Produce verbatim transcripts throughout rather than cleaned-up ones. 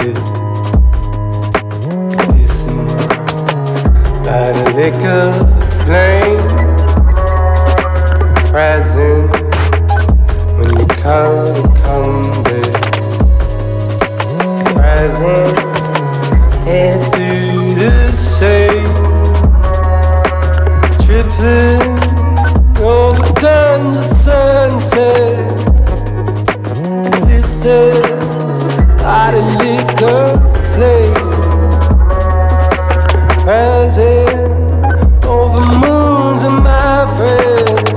sunset, kissing by the liquor flame, present when you come to come back, present and do the same, tripping over guns of sunset, distance by the liquor flame, present over moons of my friends,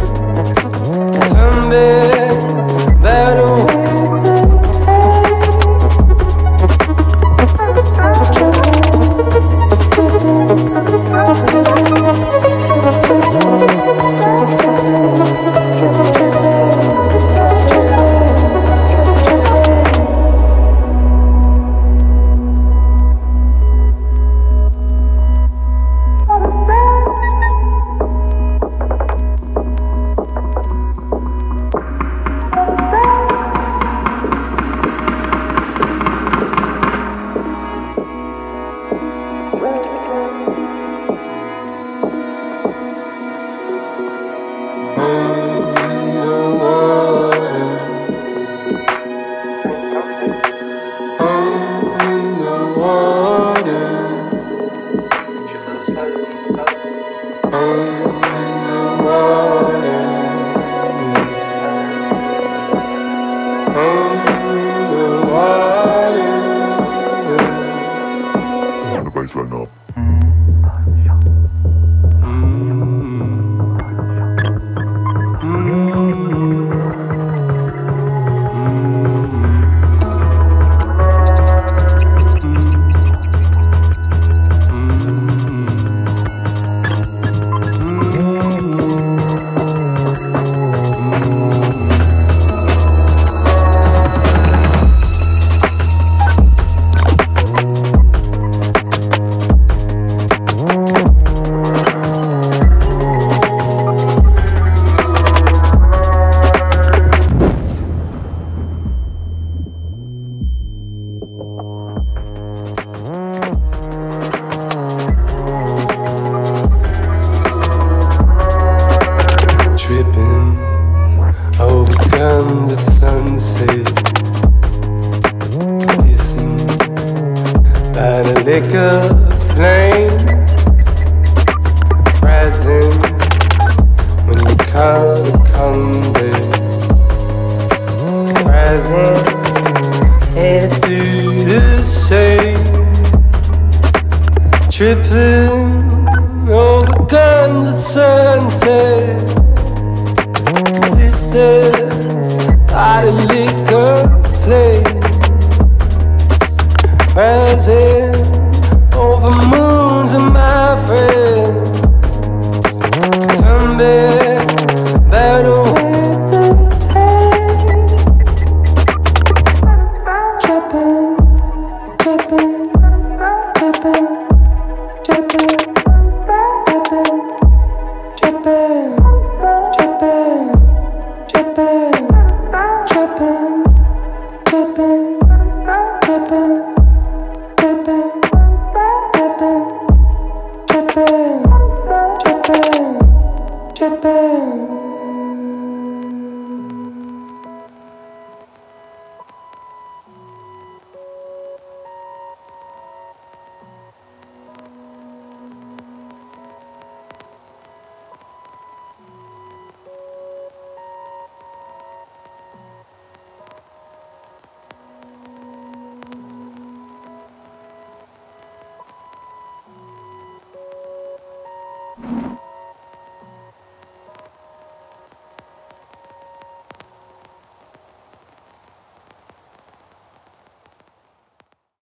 come back by the winter. Tripping over guns at sunset, kissing by the liquor flames, present when you come to come back, present and do the same, tripping over guns at sunset, distance by the liquor flames, present